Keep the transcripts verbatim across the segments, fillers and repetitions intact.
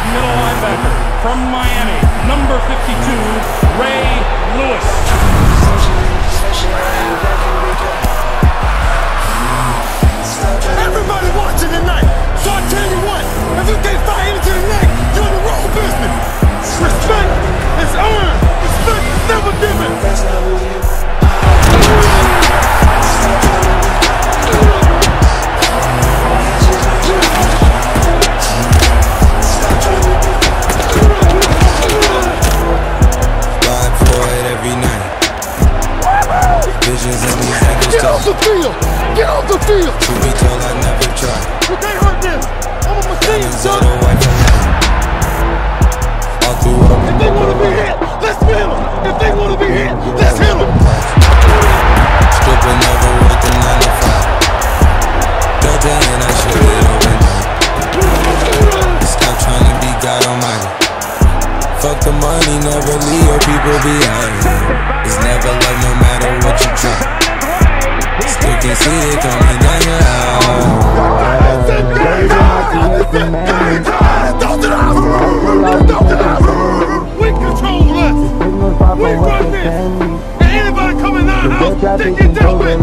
middle linebacker from Miami, number fifty-two, Ray Lewis. Everybody watching tonight, so I tell you what, if you can't fight into the neck, you're in the wrong business. Respect is earned, respect is never given. Get off the field! Get off the field! Truth be told, I never tried. You can't hurt this! I'm a machine, son! All through what If they want to be hit, let's hit them! If they want to be hit, let's hit them! Stripping never worth the nine to five. Delta and I should it open. Stop trying to be God Almighty. Fuck the money, never leave your people behind. It's never love no matter what you try. Still can see it coming down your house. We control us. We run this. And anybody come in our house, they get dealt with.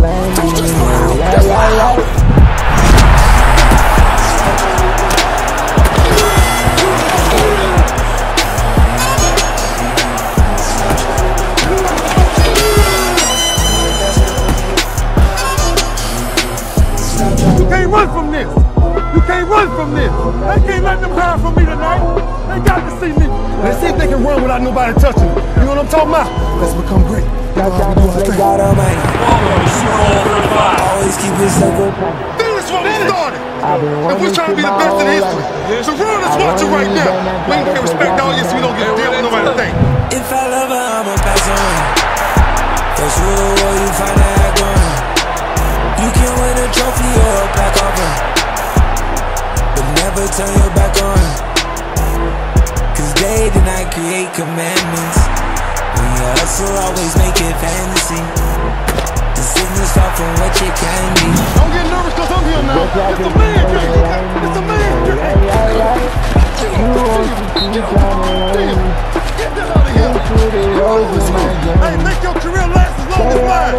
You can't run from this. You can't run from this. They can't let them hide from me tonight. They got to see me. Let's see if they can run without nobody touching them. You know what I'm talking about? Let's become great. God Almighty. Always keep it simple. Finish what we started. And we're trying to be the best in history. The world is watching right now. We ain't gonna respect all this. We don't get a deal with nobody think. If I love her, I'ma pass on. First rule of war, you find that I gone. You can win a trophy or a plaque off her, but never turn your back on her. Cause they did not create commandments. When you hustle, always make it fantasy. The signals far from what you can be. Don't get nervous cause I'm here now. It's the man game. It's the man game. Get that out of here. Hey, make your career last as long as mine.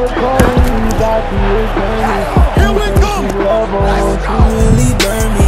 Here we come. Let's go. Really burn me.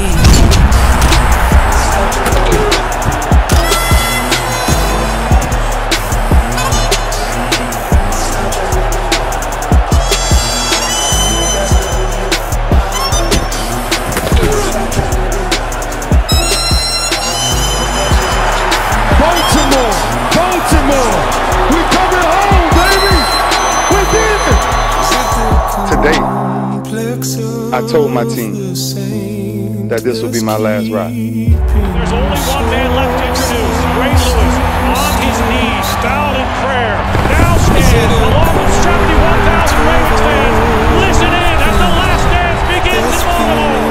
Baltimore, Baltimore, we coming home, baby. We did it. Today, I told my team that this will be my last ride. There's only one man left to introduce. Ray Lewis on his knees, bowed in prayer. Now stands along with seventy-one thousand Ravens fans. Listen in as the last dance begins in Baltimore.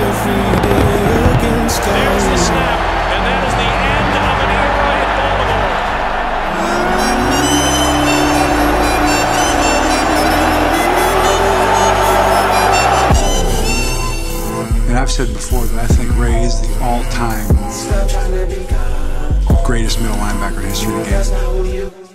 There's the snap, and that is the end of an era in Baltimore. And I've said before that I think Ray is the all-time greatest middle linebacker in history of the game.